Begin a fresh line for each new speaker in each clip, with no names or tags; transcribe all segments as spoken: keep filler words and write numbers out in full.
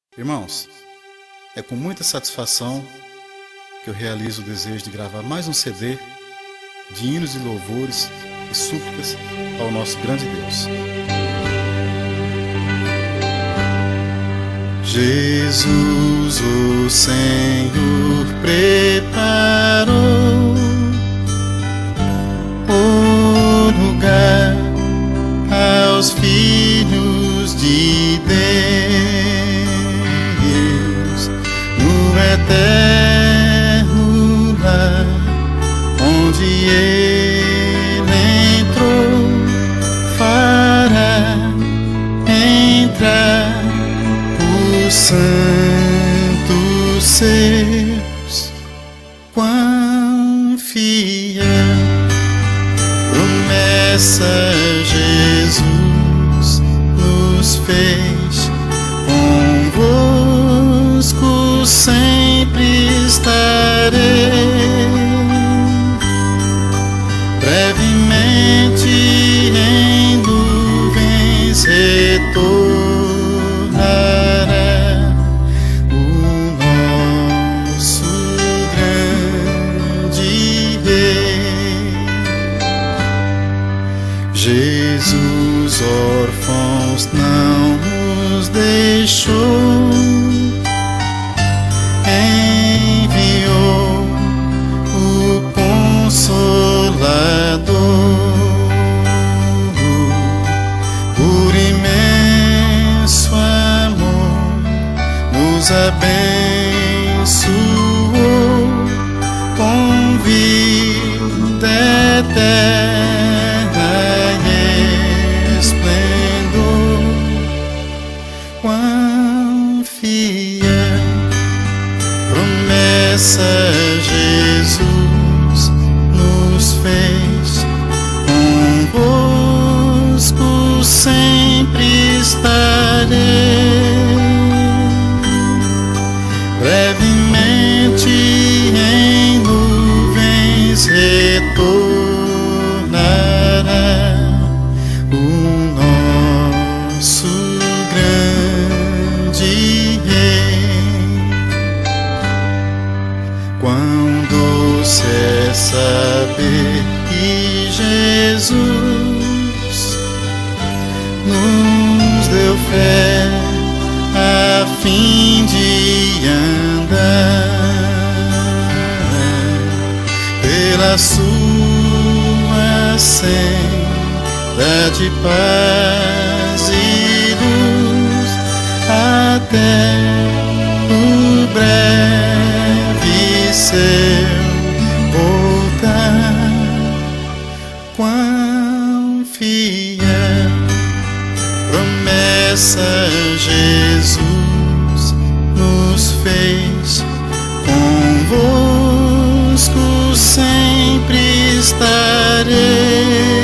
Irmãos, é com muita satisfação que eu realizo o desejo de gravar mais um C D de hinos e louvores e súplicas ao nosso grande Deus. Jesus, o Senhor, preparou o lugar aos filhos de Deus no eterno lar onde Ele entrou, fará entrar os santos seus. Quão fiel promessa Jesus nos fez, convosco sempre estarei, brevemente em nuvens retornará o nosso grande Rei. Jesus, órfãos, não nos deixou, enviou o Consolador, por imenso amor nos abençoou com vida eterna e esplendor. Quão fiel promessa Jesus nos fez, convosco sempre estarei, brevemente em nuvens retornará o nosso grande Rei. Quão doce é saber que Jesus nos deu fé a fim de andar pela sua senda de paz e luz até o breve seu voltar. Quão fiel promessa Jesus nos fez, convosco sempre estarei,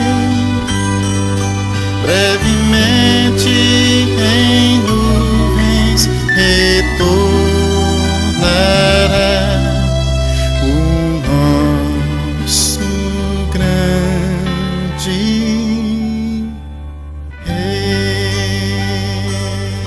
brevemente em nuvens retornará o nosso grande Rei.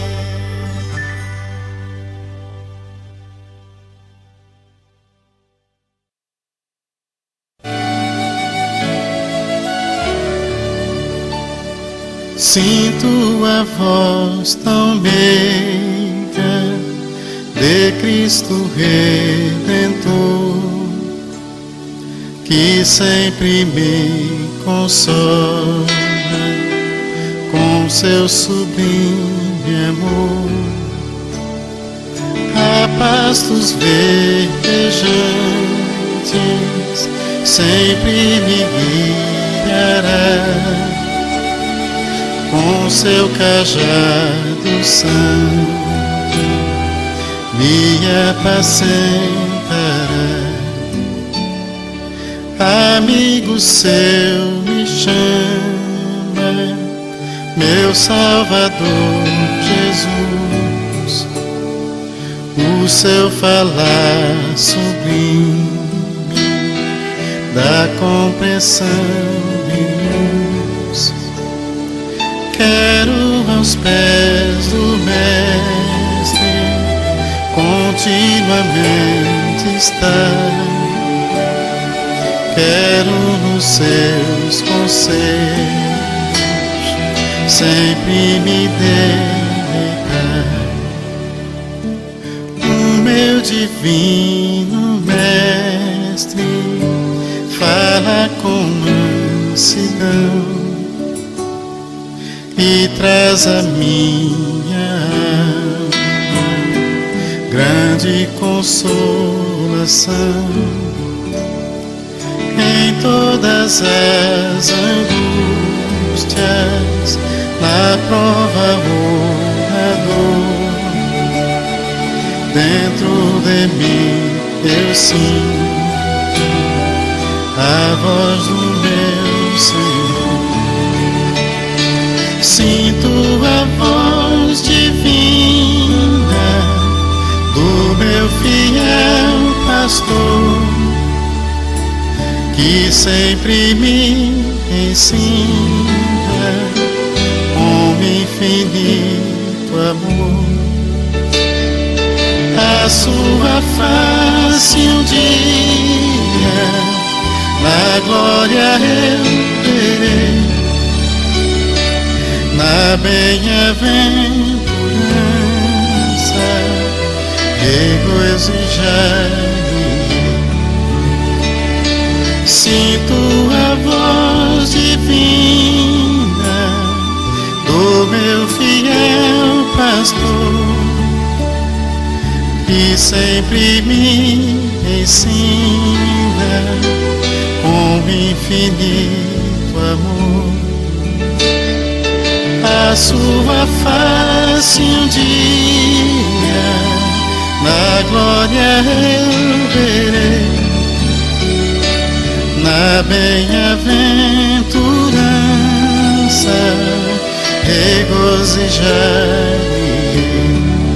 Sinto a voz tão meiga de Cristo Redentor, que sempre me consola com seu sublime amor. A pastos verdejantes sempre me guiará, com seu cajado santo me apacentará. Amigo seu me chama, meu Salvador Jesus, o seu falar sublime dá compreensão e luz. Quero aos pés do Mestre continuamente estar. Quero nos seus conselhos sempre me deleitar. O meu divino Mestre fala com mansidão e traz a minha alma grande consolação. Em todas as angústias, na prova ou na dor, dentro de mim eu sinto a voz do meu Senhor. Sinto a voz divina do meu fiel pastor, que sempre me ensina com infinito amor. A sua face um dia na glória eu verei, na bem-aventurança regozijar-me-ei. Sinto a voz divina do meu fiel pastor, que sempre me ensina com infinito amor. A sua face um dia na glória eu verei, na bem-aventurança regozijar-me-ei.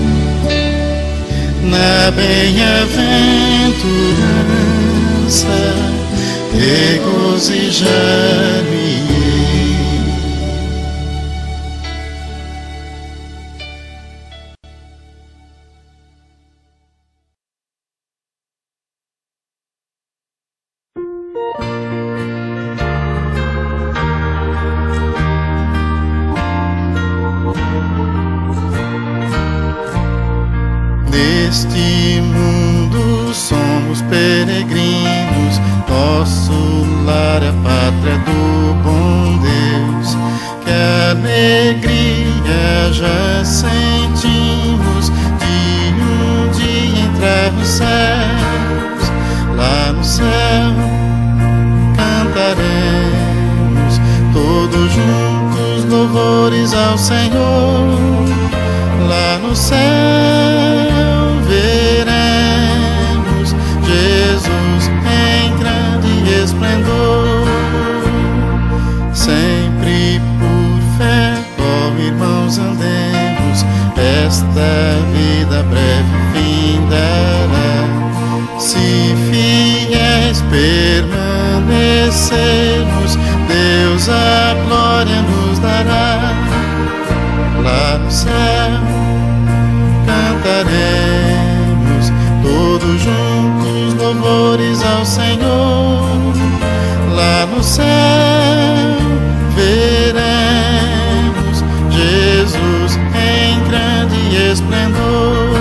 Na bem-aventurança regozijar-me-ei. Neste mundo somos peregrinos, nosso lar é a pátria do bom Deus. Que alegria já sentimos de um dia entrar nos céus. Lá no céu cantaremos todos juntos louvores ao Senhor. Lá no céu veremos Jesus em grande esplendor. Sempre por fé, ó irmãos, andemos, esta vida breve fim dará. Se fiéis permanecermos, Deus a glória nos dará. Lá no céu cantaremos todos juntos louvores ao Senhor. Lá no céu veremos Jesus em grande esplendor.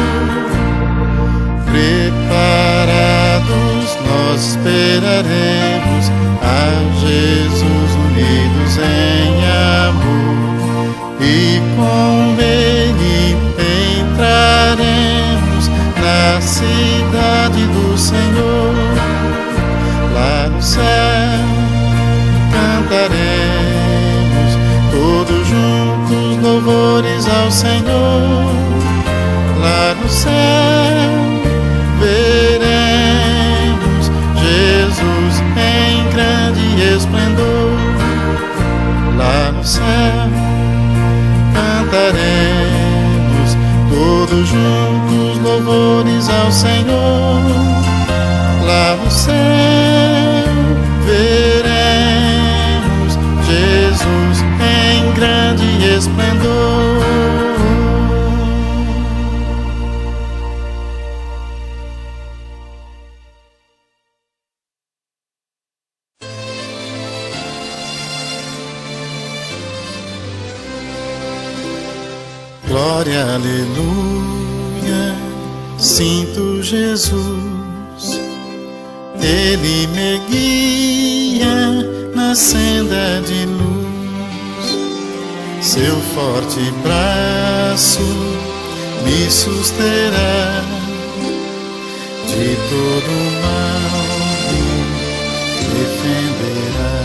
Preparados nós esperaremos a Jesus unidos em amor, e com Ele entraremos na cidade do Senhor. Lá no céu cantaremos todos juntos louvores ao Senhor. Lá no céu veremos Jesus em grande esplendor. Lá no céu cantaremos todos juntos louvores ao Senhor. Lá no céu veremos Jesus em grande esplendor. Glória, aleluia, sinto Jesus, Ele me guia na senda de luz, seu forte braço me susterá, de todo mal me defenderá.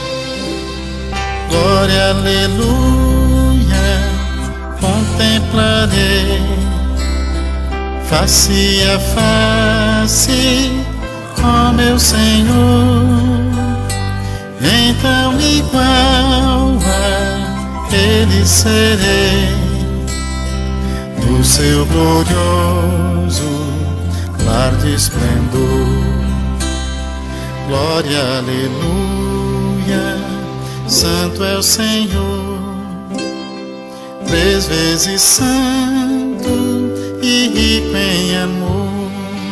Glória, aleluia, contemplarei face a face, ó meu Senhor, então igual a Ele serei, no seu glorioso lar de esplendor. Glória, aleluia, santo é o Senhor, três vezes santo e rico em amor.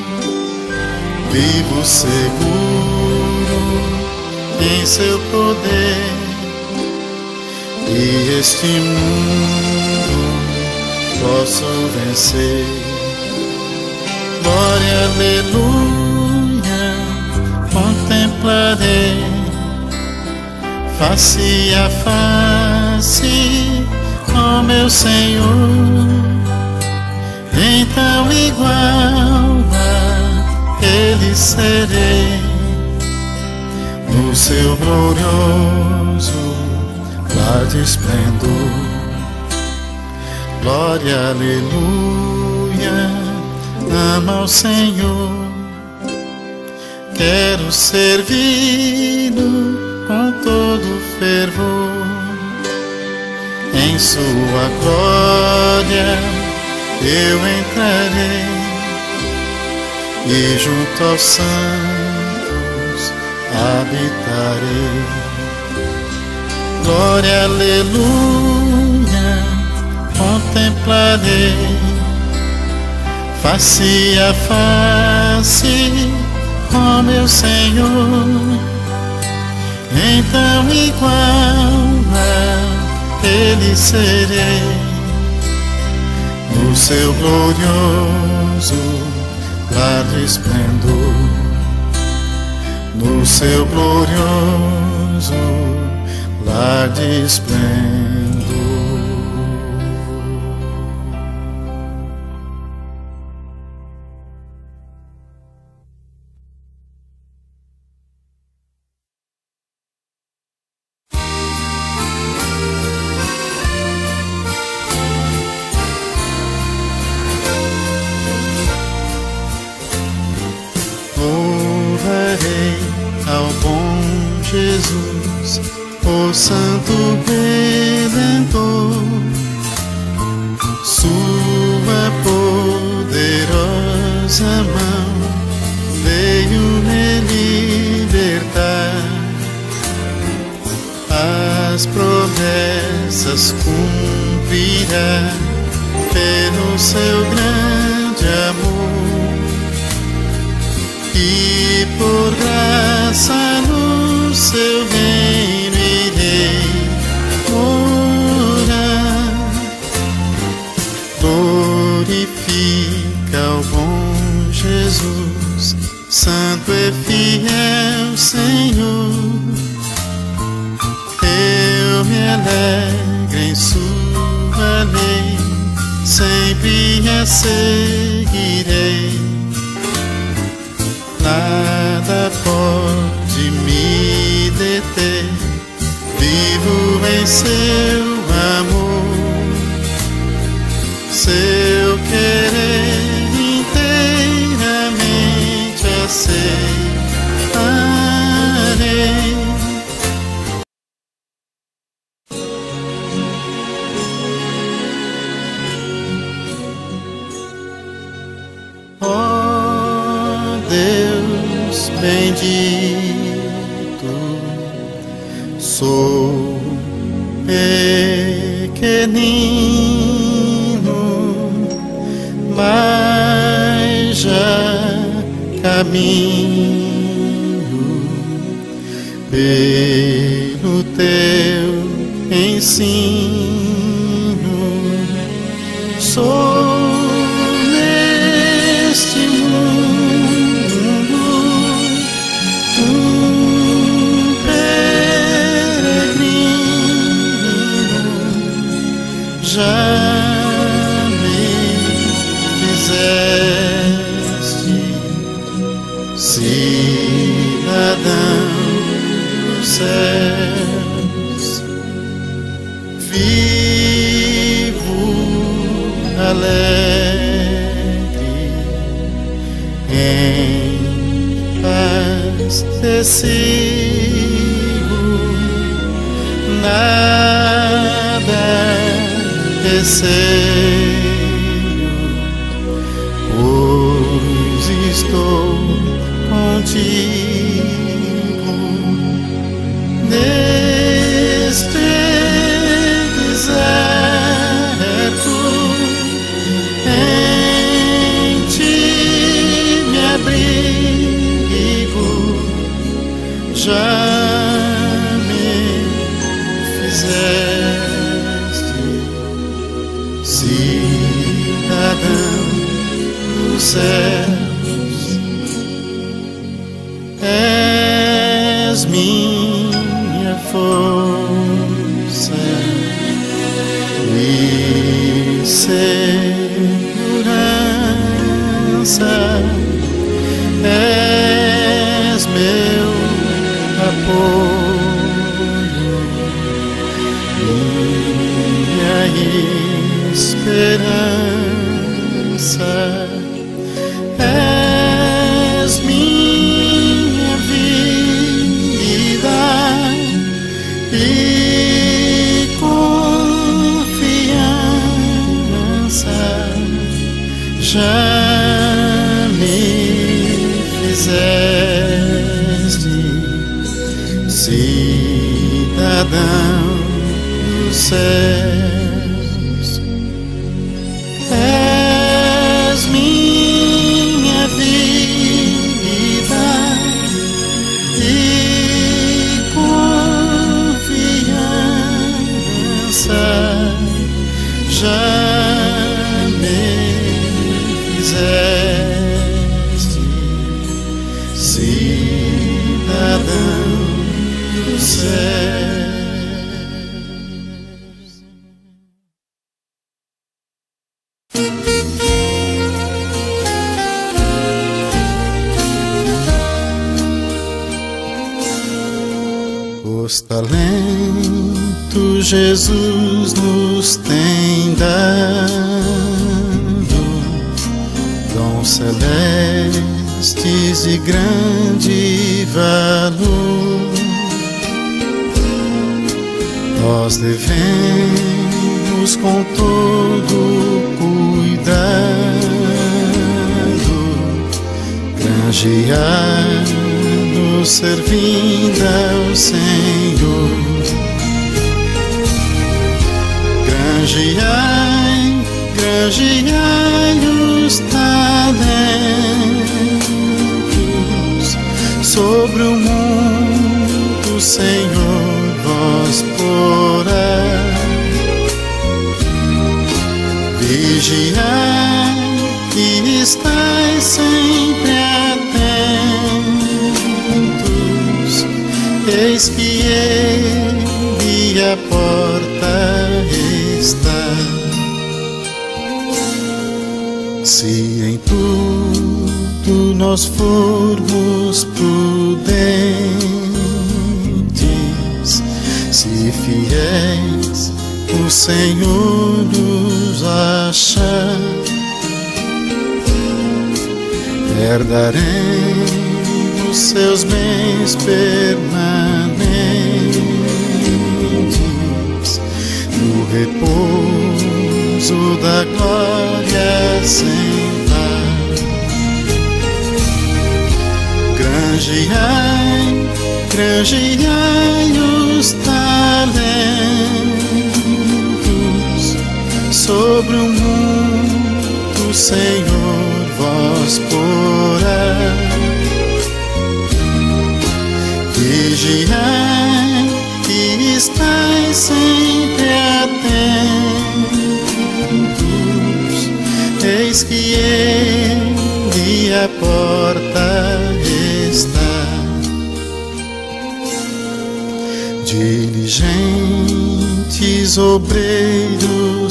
Vivo seguro em seu poder, e este mundo posso vencer. Glória, aleluia, contemplarei face a face, ó meu Senhor, então igual a Ele serei, no seu glorioso lar de esplendor. Glória, aleluia, amo ao Senhor, quero servi-lo com todo fervor. Em sua glória eu entrarei, e junto aos santos habitarei. Glória, aleluia, contemplarei face a face, ó meu Senhor, então igual a Ele serei, no seu glorioso lar de esplendor, no seu glorioso lar de esplendor. Louvarei ao bom Jesus, o Santo Redentor, sua poderosa mão veio me libertar, as promessas cumprirá pelo seu grande amor, e por graça no seu reino irei morar. Glorifica o bom Jesus, santo e fiel Senhor, eu me alegro em sua lei, sempre a seguirei. Nada pode me deter, vivo em seu amor, seu querer inteiramente aceitarei. Ó Deus bendito, sou pequenino, mas já caminho pelo teu ensino. Sou neste mundo um peregrino, já me fizeste cidadão dos céus. Vivo alegre, em paz te sigo, nada receio, pois estou contigo neste deserto. Em ti me abrigo, já me fizeste cidadão dos céus. És minha força e segurança, és meu apoio, minha esperança. És minha vida e confiança, já me fizeste cidadão dos céus. És minha vida e confiança, já me fizeste cidadão dos céus. Os talentos Jesus nos tem dado, dons celestes de grande valor. Nós devemos com todo cuidado granjear-nos servindo ao Senhor. Granjeai, granjeai os talentos, sobre o mundo, Senhor, vós porá. Vigiai e estais sempre atentos, eis que ele à porta está. Se em tudo nós formos prudentes, se fiéis o Senhor nos achar, herdaremos seus bens permanentes, no repouso da glória sem par. Granjeai, granjeai os talentos, sobre o mundo, Senhor, vós porá. Vigiai e estais sempre atentos, Eis que ele à porta está. Diligentes obreiros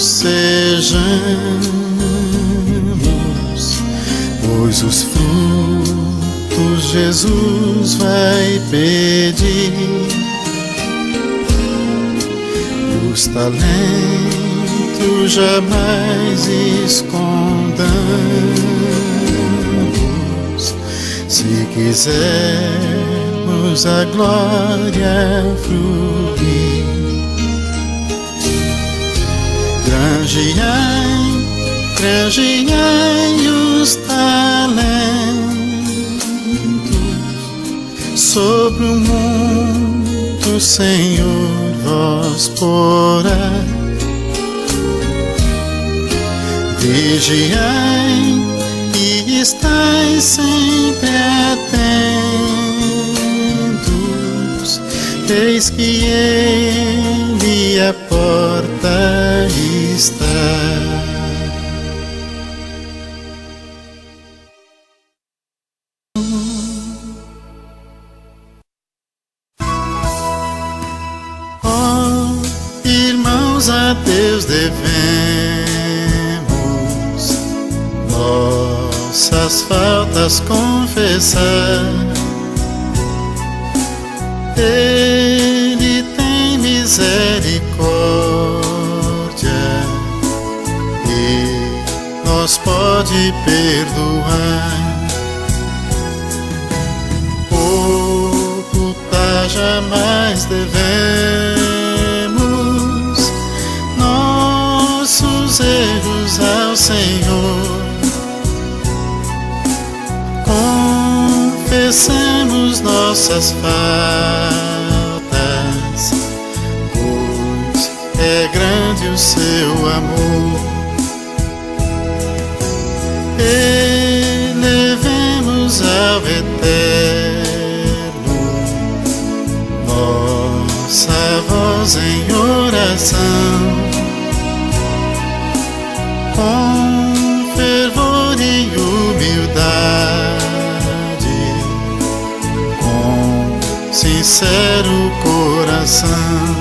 sejamos, pois os frutos Jesus vai pedir. Os talentos jamais escondamos, se quisermos a glória fluir. Granjeai, granjeai os talentos, sobre o mundo, Senhor, vós porá. Vigiai e estais sempre atentos, eis que ele à porta está. A Deus devemos nossas faltas confessar. Ele tem misericórdia e nos pode perdoar. Ocultar jamais devemos nossos erros ao Senhor. Confessemos nossas faltas, pois é grande o seu amor. Elevemos ao Eterno nossa voz em oração, com fervor e humildade, com sincero coração.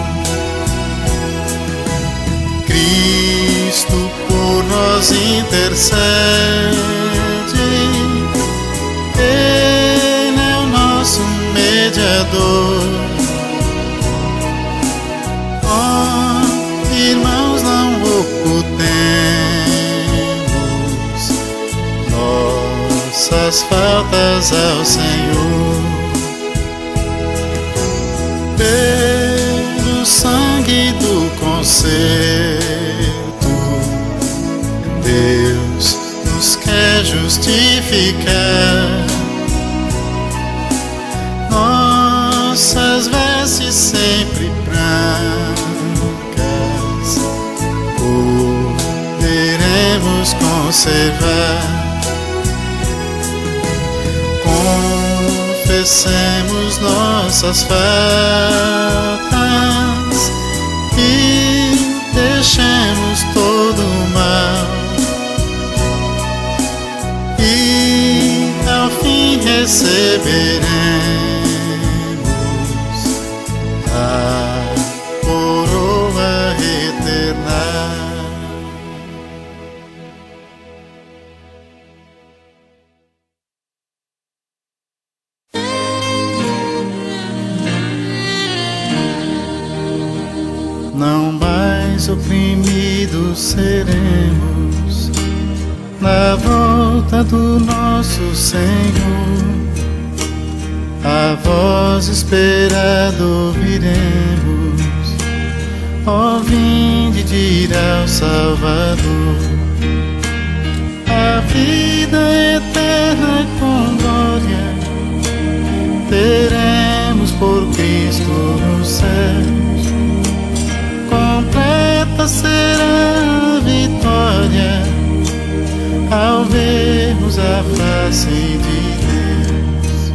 Cristo por nós intercede, Ele é o nosso mediador. Ó, irmãos, não ocultemos nossas faltas ao Senhor. Pelo sangue do concerto, Deus nos quer justificar. Nossas vestes sempre brancas poderemos conservar. Confessemos nossas faltas e deixemos todo o mal, e ao fim receberemos a coroa eterna. Não mais oprimidos seremos na volta do nosso Senhor. A voz esperada ouviremos, ó vinde dirá ao Salvador. A vida eterna com glória teremos por Cristo nos céus. Completa será a vitória ao vermos a face de Deus.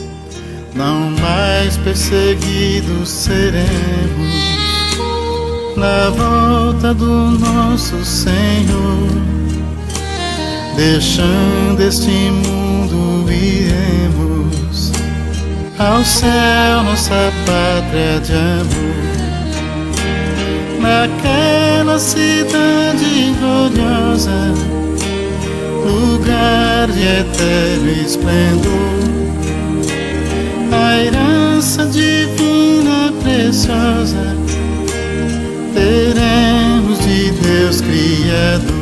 Não mais perseguidos seremos, na volta do nosso Senhor. Deixando este mundo, iremos ao céu, nossa pátria de amor. Naquela cidade gloriosa, lugar de eterno esplendor, a herança divina preciosa teremos de Deus Criador.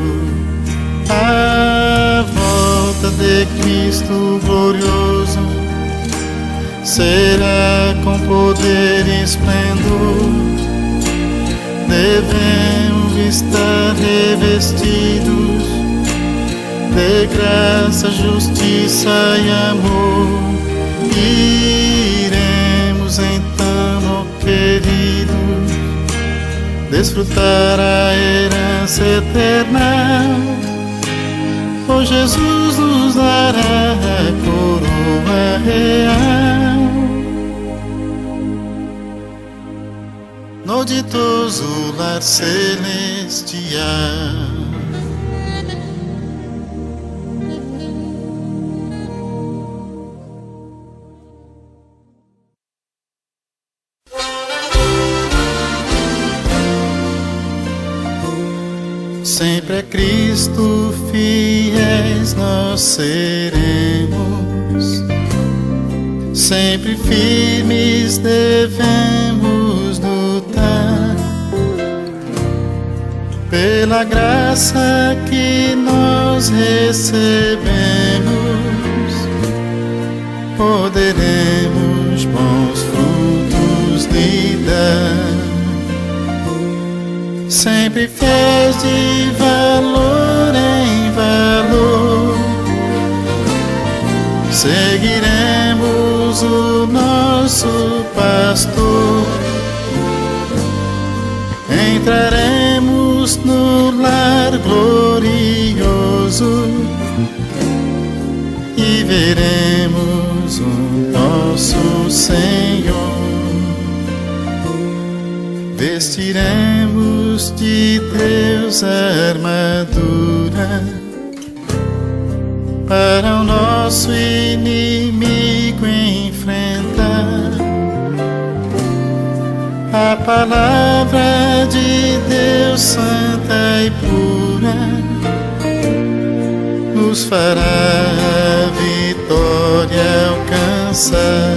A volta de Cristo glorioso será com poder e esplendor. Devemos estar revestidos de graça, justiça e amor. Iremos então, ó queridos, desfrutar a herança eterna, pois Jesus nos dará a coroa real. No ditoso lar celestial. Sempre a Cristo fiéis nós seremos, sempre firmes devemos lutar, pela graça que nós recebemos, poderemos bons frutos lhe dar. Sempre fiéis de valor em valor, seguiremos o nosso pastor. Entraremos no lar glorioso e veremos o nosso Senhor. Vestiremos de Deus a armadura para o nosso inimigo enfrentar. A palavra de Deus santa e pura nos fará a vitória alcançar.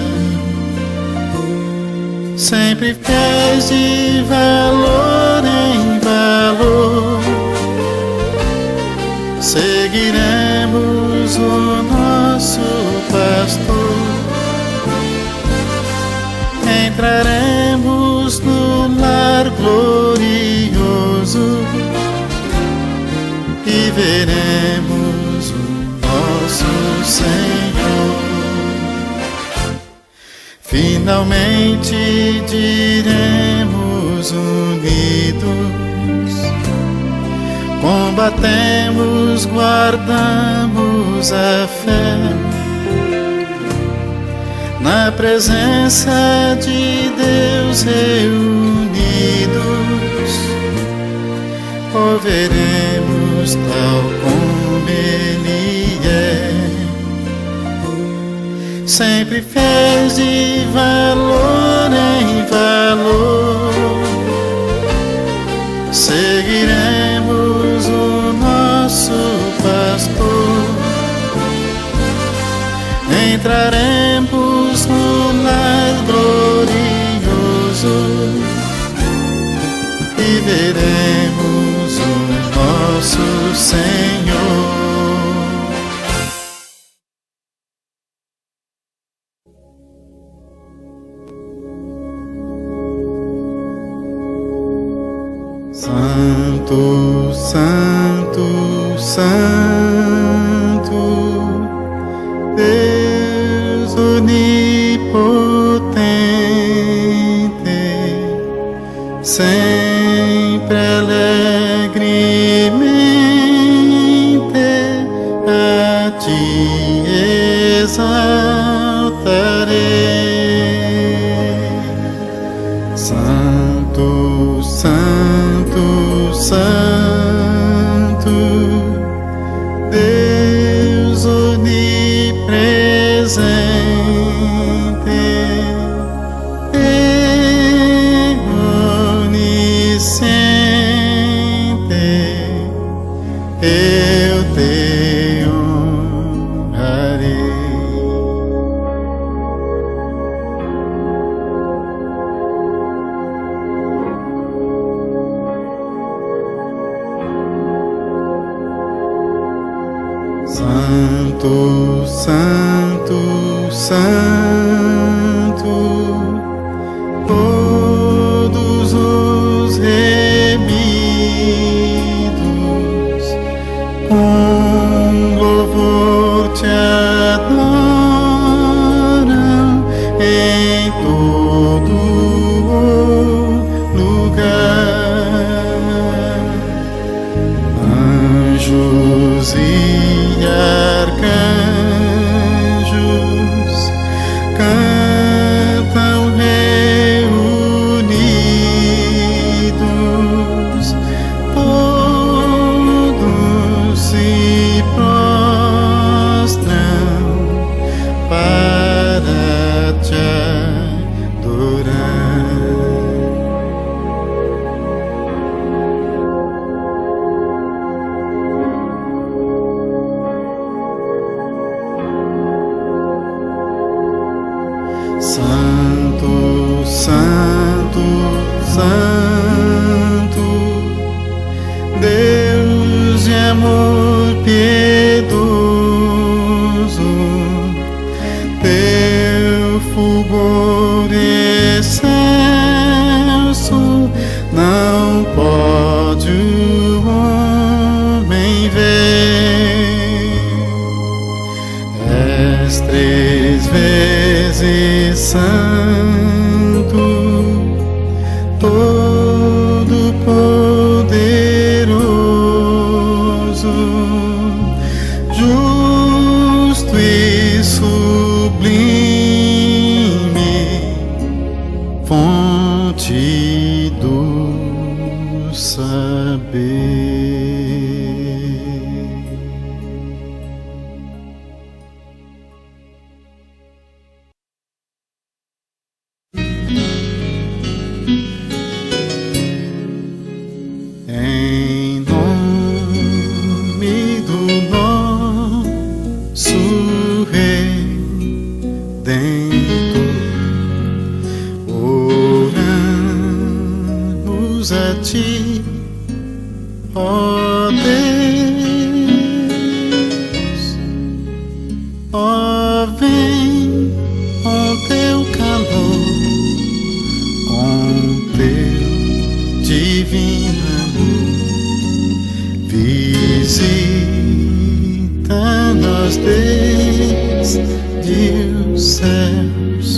Sempre fiéis de valor em valor, seguiremos o nosso pastor. Entraremos no lar glorioso e veremos o nosso Senhor. Finalmente diremos unidos, combatemos, guardamos a fé, na presença de Deus reunidos, o veremos tal como Ele é. Sempre fiéis de valor em valor, seguiremos o nosso pastor. Entraremos no lar glorioso e veremos o nosso Senhor. Santo, Santo, Santo, Deus onipotente, sempre alegremente a ti exaltarei. Santo, Santo, eu te honrarei. Santo, Santo, Santo, todos os remidos com louvor te adoram em todo lugar. Anjos e arcanjos cantam reunidos, todos se prostram para te adorar. Santo, Santo, Santo, Deus de amor piedoso, teu fulgor excelso não pode o homem ver. És três vezes santo, todo poderoso, justo e sublime, fonte do saber. Em nome do nosso Redentor, oramos a ti, ó Deus. Ó, vem com teu calor, com teu divino amor, visita-nos desde os céus.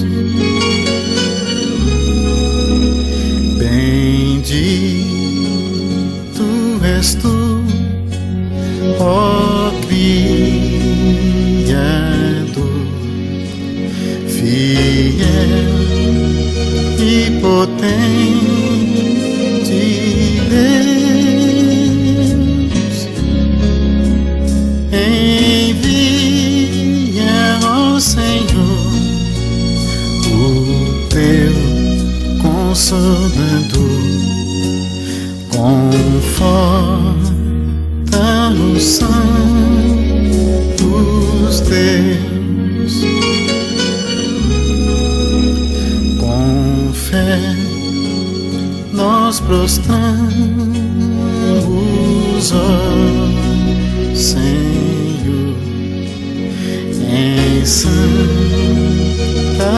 Bendito és tu, ó Criador, fiel e potente Deus. Envia, ó Senhor, o teu Consolador, conforta os santos teus. Com fé nós prostramos, ó Senhor, em santa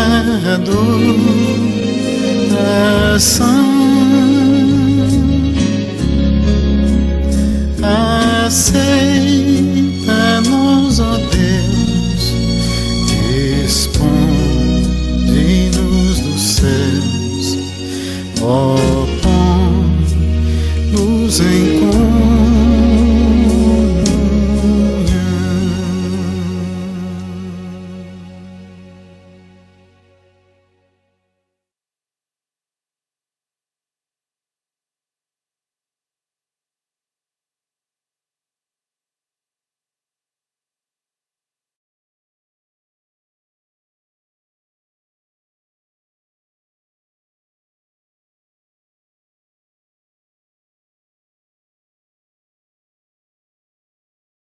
adoração. Aceita